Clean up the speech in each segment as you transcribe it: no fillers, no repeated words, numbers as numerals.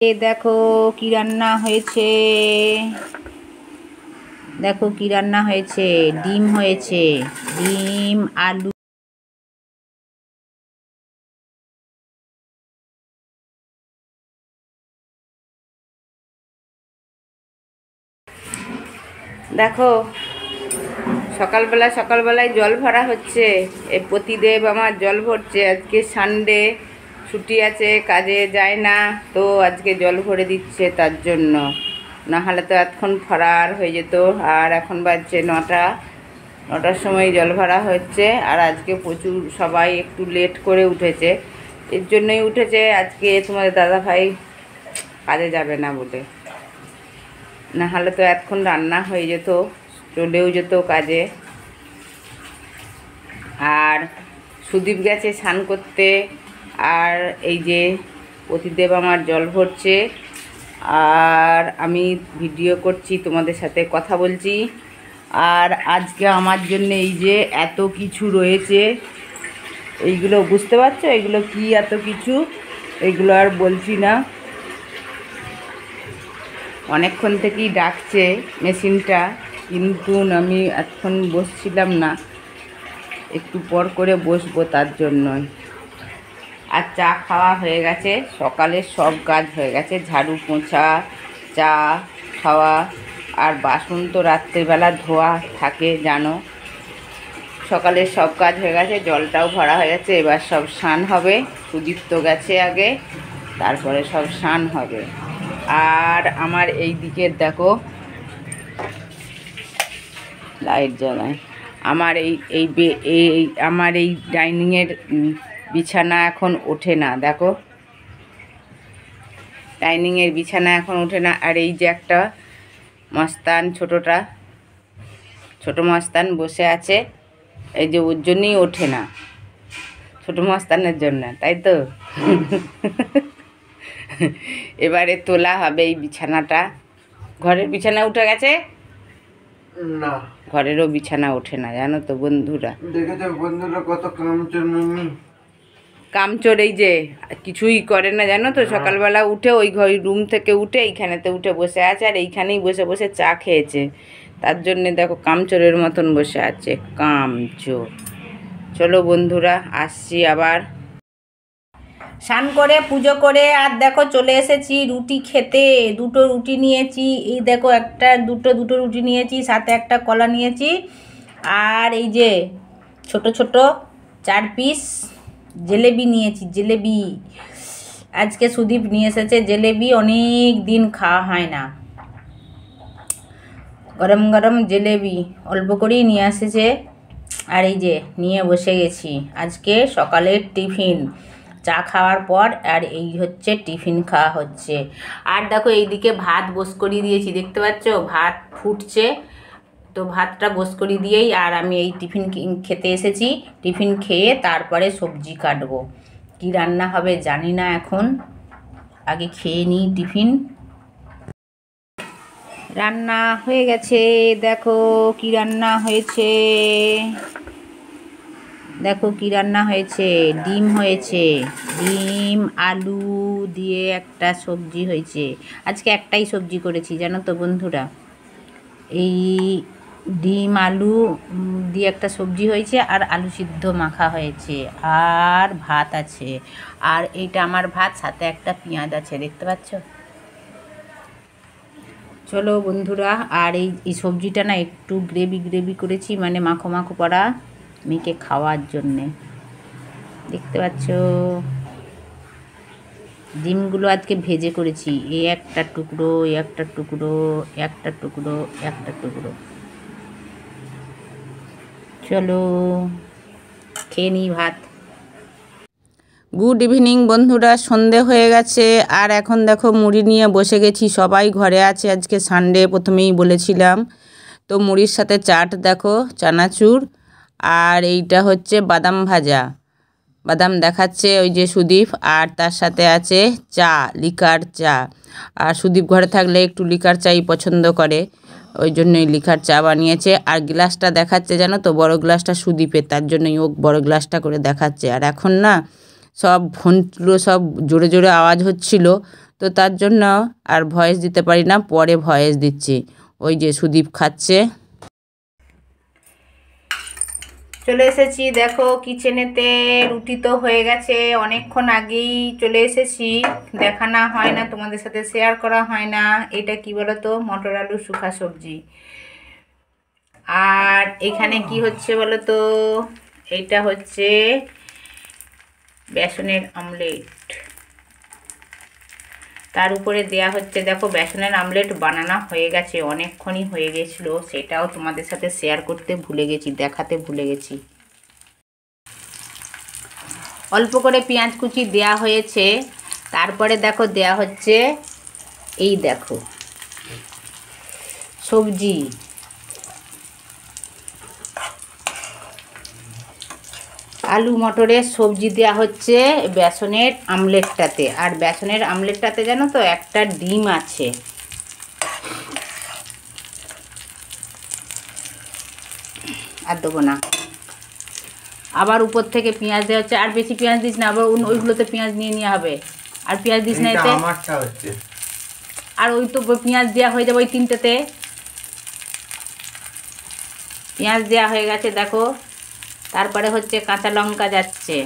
দেখো কি রান্না হয়েছে, দেখো কি রান্না হয়েছে। ডিম হয়েছে, ডিম আলু। দেখো সকালবেলায় জল ভরা হচ্ছে। এই প্রতিদেব আমার জল ভরছে। আজকে সানডে, ছুটি আছে, কাজে যায় না, তো আজকে জল ভরে দিচ্ছে। তার জন্য নাহলে তো এতক্ষণ ফরার হয়ে যেত। আর এখন বাজছে 9টার সময় জল ভরা হচ্ছে। আর আজকে প্রচুর সবাই একটু লেট করে উঠেছে। এর জন্যই উঠেছে আজকে তোমাদের দাদাভাই কাজে যাবে না বলে। নাহলে তো এতক্ষণ রান্না হয়ে যেত, চলেও যেত কাজে। আর সুদীপ গেছে স্নান করতে। আর এই যে প্রতিদেব আমার জল ভরছে, আর আমি ভিডিও করছি, তোমাদের সাথে কথা বলছি। আর আজকে আমার জন্য এই যে এত কিছু রয়েছে, এইগুলো বুঝতে পারছো? এইগুলো কি এত কিছু, এইগুলো আর বলছি না। অনেকক্ষণ থেকেই ডাকছে মেশিনটা, কিন্তু আমি এতক্ষণ বসছিলাম না, একটু পর করে বসবো, তার জন্যই। আর চা খাওয়া হয়ে গেছে, সকালের সব কাজ হয়ে গেছে, ঝাড়ু পোছা, চা খাওয়া। আর বাসন তো রাত্রেবেলা ধোয়া থাকে জানো। সকালের সব কাজ হয়ে গেছে, জলটাও ভরা হয়ে গেছে। এবার সব স্নান হবে। সুদীপ তো গেছে আগে, তারপরে সব স্নান হবে। আর আমার এই দিকের দেখো লাইট জ্বালায়। আমার আমার এই ডাইনিংয়ের বিছানা এখন ওঠে না, দেখো ডাইনিংয়ের বিছানা এখন ওঠে না। আর এই যে একটা মস্তান, ছোট মস্তান বসে আছে, এই যে ওর জন্যই ওঠে না, ছোট মস্তানের জন্য, তাই তো। এবারে তোলা হবে এই বিছানাটা। ঘরের বিছানা উঠে গেছে না, ঘরেরও বিছানা ওঠে না, জানো তো বন্ধুরা। দেখেছো বন্ধুরা কত কামচোর, এই যে কিছুই করে না জানো তো। সকালবেলা উঠে ওই রুম থেকে উঠে এইখানেতে উঠে বসে আছে, আর এইখানেই বসে বসে চা খেয়েছে। তার জন্যে দেখো কামচোরের মতন বসে আছে, কামচোর। চলো বন্ধুরা, আসছি আবার। স্নান করে পুজো করে আর দেখো চলে এসেছি রুটি খেতে। দুটো রুটি নিয়েছি, এই দেখো দুটো রুটি নিয়েছি, সাথে একটা কলা নিয়েছি। আর এই যে ছোট ছোট 4 পিস জিলেবি নিয়েছি, জিলেবি। আজকে সুদীপ নিয়ে এসেছে জিলেবি, অনেক দিন খাওয়া হয় না। গরম গরম জিলেবি অল্প করেই নিয়ে এসেছে। আর এই যে নিয়ে বসে গেছি আজকে সকালের টিফিন, চা খাওয়ার পর। আর এই হচ্ছে টিফিন খাওয়া হচ্ছে। আর দেখো এইদিকে ভাত বস করিয়ে দিয়েছি, দেখতে পাচ্ছ ভাত ফুটছে। তো ভাতটা বস করে দিয়েই আর আমি এই টিফিন খেতে এসেছি। টিফিন খেয়ে তারপরে সবজি কাটবো। কি রান্না হবে জানি না এখন, আগে খেয়ে নিই টিফিন। রান্না হয়ে গেছে, দেখো কি রান্না হয়েছে, দেখো কি রান্না হয়েছে। ডিম হয়েছে, ডিম আলু দিয়ে একটা সবজি হয়েছে। আজকে একটাই সবজি করেছি জানো তো বন্ধুরা। এই ডিম আলু দিয়ে একটা সবজি হয়েছে, আর আলু সিদ্ধ মাখা হয়েছে, আর ভাত আছে। আর এইটা আমার ভাত, সাথে একটা পেঁয়াজ আছে, দেখতে পাচ্ছ। চলো বন্ধুরা, আর এই সবজিটা না একটু গ্রেভি করেছি, মানে মাখো মাখো করা, মেখে খাওয়ার জন্যে, দেখতে পাচ্ছ। ডিমগুলো আজকে ভেজে করেছি, এই একটা টুকরো, একটা টুকরো, একটা টুকরো, একটা টুকরো। চলো খেয়ে নিই ভাত। গুড ইভিনিং বন্ধুরা, সন্ধে হয়ে গেছে। আর এখন দেখো মুড়ি নিয়ে বসে গেছি, সবাই ঘরে আছে, আজকে সানডে প্রথমেই বলেছিলাম। তো মুড়ির সাথে চাট দেখো, চানাচুর, আর এইটা হচ্ছে বাদাম ভাজা, বাদাম দেখাচ্ছে ওই যে সুদীপ। আর তার সাথে আছে চা, লিকার চা। আর সুদীপ ঘরে থাকলে একটু লিকার চাই পছন্দ করে, ওই জন্যই লিকার চা বানিয়েছে। আর গ্লাসটা দেখাচ্ছে জানো তো, বড় গ্লাসটা সুদীপের, তার জন্যই ও বড় গ্লাসটা করে দেখাচ্ছে। আর এখন না সব ফোনগুলো সব জোরে জোরে আওয়াজ হচ্ছিল, তো তো তার জন্য আর ভয়েস দিতে পারি না, পরে ভয়েস দিচ্ছি। ওই যে সুদীপ খাচ্ছে। চলে এসেছি দেখো কিচেনেতে, রুটি তো হয়ে গেছে, অনেকক্ষণ আগেই চলে এসেছি। দেখানো হয় না, তোমাদের সাথে শেয়ার করা হয় না। এটা কি বলো তো, মটর আলু শুকা সবজি। আর এখানে কি হচ্ছে বলো তো, এইটা হচ্ছে বেসনের আমলেট। তার উপরে দেয়া হচ্ছে, দেখো বেসনের আমলেট বানানো হয়ে গেছে, অনেকক্ষণই হয়ে গেছিলো। সেটাও তোমাদের সাথে শেয়ার করতে ভুলে গেছি, দেখাতে ভুলে গেছি। অল্প করে পেঁয়াজ কুচি দেয়া হয়েছে। তারপরে দেখো দেয়া হচ্ছে, এই দেখো সবজি, আলু মটরের সবজি দেওয়া হচ্ছে বেসনের আমলেটটাতে। আর বেসনের আমলেটটাতে জানো তো একটা ডিম আছে। আর দেবো না। আবার উপর থেকে পেঁয়াজ দেওয়া হচ্ছে। আর বেশি পেঁয়াজ দিস না, আবার ওইগুলোতে পেঁয়াজ নিয়ে নেওয়া হবে। আর পেঁয়াজ দিস না এতে। আর ওই তো পেঁয়াজ দেওয়া হয়ে যাবে ওই তিনটেতে। পেঁয়াজ দেওয়া হয়ে গেছে দেখো। তারপরে হচ্ছে কাঁচা লঙ্কা যাচ্ছে।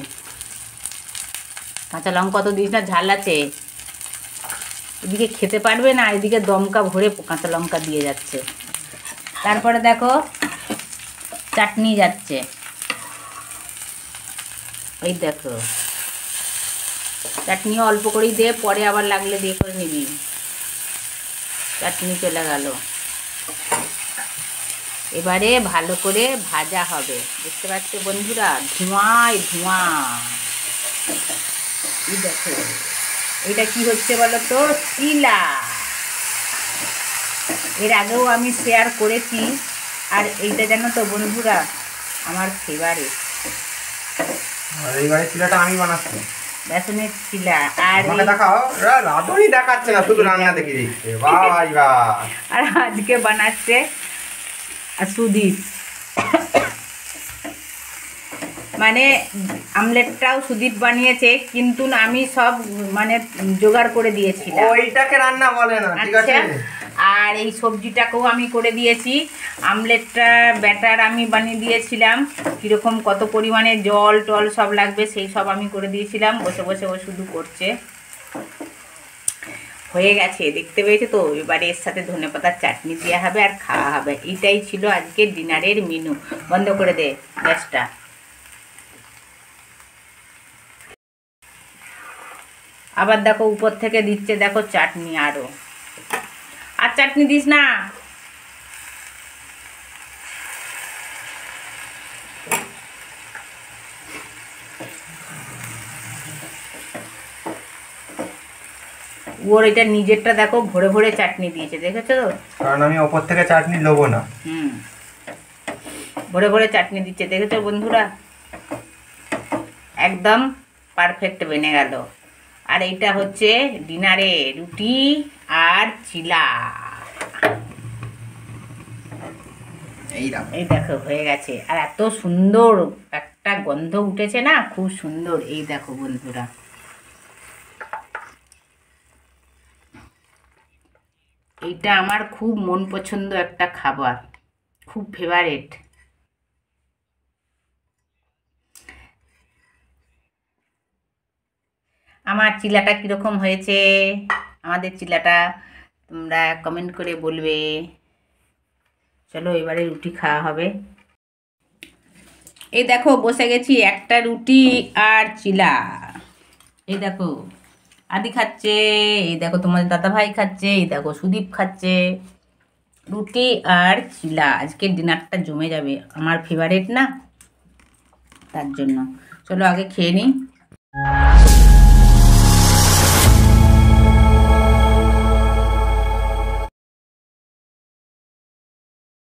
কাঁচা লঙ্কা তো দিস না, ঝাল আছে। এদিকে খেতে পারবে না, এদিকে দমকা ভরে কাঁচা লঙ্কা দিয়ে যাচ্ছে। তারপরে দেখো চাটনি যাচ্ছে, ওই দেখো চাটনিও অল্প করেই দে, পরে আবার লাগলে দিয়ে করে নিবি। চাটনি চলে গেল। এবারে ভালো করে ভাজা হবে, দেখতে পাচ্ছ বন্ধুরা, ধোঁয়ায় ধোঁয়া। এই দেখো এটা কি হচ্ছে বলো তো, চিলা। এর আগেও আমি শেয়ার করেছি। আর এইটা জানো তো বন্ধুরা আমার ফেভারিট। এইবারে চিলাটা আমি বানাচ্ছি, বেসনের চিলা। আর দেখাও, রাঁধুনি দেখাচ্ছে না, শুধু রান্না দেখে দিচ্ছে। বাহ ভাই বাহ। আর আজকে বানাচ্ছে সুদীপ। মানে আমলেটটাও সুদীপ বানিয়েছে, কিন্তু আমি সব মানে জোগাড় করে দিয়েছিলাম। ওইটাকে রান্না বলে না, ঠিক আছে। আর এই সবজিটাকেও আমি করে দিয়েছি। আমলেটটা ব্যাটার আমি বানিয়ে দিয়েছিলাম, কীরকম কত পরিমাণে জল টল সব লাগবে সেই সব আমি করে দিয়েছিলাম। বসে বসে ও শুধু করছে। হয়ে গেছে, দেখতে পেয়েছে তো। এবারে এর সাথে ধনেপাতার চাটনি দেওয়া হবে আর খাওয়া হবে। এইটাই ছিল আজকে ডিনারের মেনু। বন্ধ করে দে গ্যাসটা। আবার দেখো উপর থেকে দিচ্ছে দেখো চাটনি আরো। আর চাটনি দিস না। ওর এটা নিজেরটা দেখো ভরে ভরে চাটনি দিয়েছে, দেখেছো তো। কারণ আমি ওপর থেকে চাটনি নেবো না। ভরে ভরে চাটনি দিচ্ছে, দেখেছো বন্ধুরা। একদম পারফেক্ট বেনে গেল। আর এইটা হচ্ছে ডিনারে রুটি আর চিলা। এই দেখো হয়ে গেছে। আর এত সুন্দর একটা গন্ধ উঠেছে না, খুব সুন্দর। এই দেখো বন্ধুরা, এইটা আমার খুব মন পছন্দ একটা খাবার, খুব ফেভারিট। আমার চিলাটা কীরকম হয়েছে, আমাদের চিলাটা তোমরা কমেন্ট করে বলবে। চলো এবারে রুটি খাওয়া হবে। এই দেখো বসে গেছি, একটা রুটি আর চিলা। এই দেখো আদি খাচ্ছে, এই দেখো তোমাদের দাদা ভাই খাচ্ছে, এই দেখো সুদীপ খাচ্ছে। রুটি আর চিলা, আজকের ডিনারটা জমে যাবে। আমার ফেভারিট না, তার জন্য। চলো আগে খেয়ে নিই।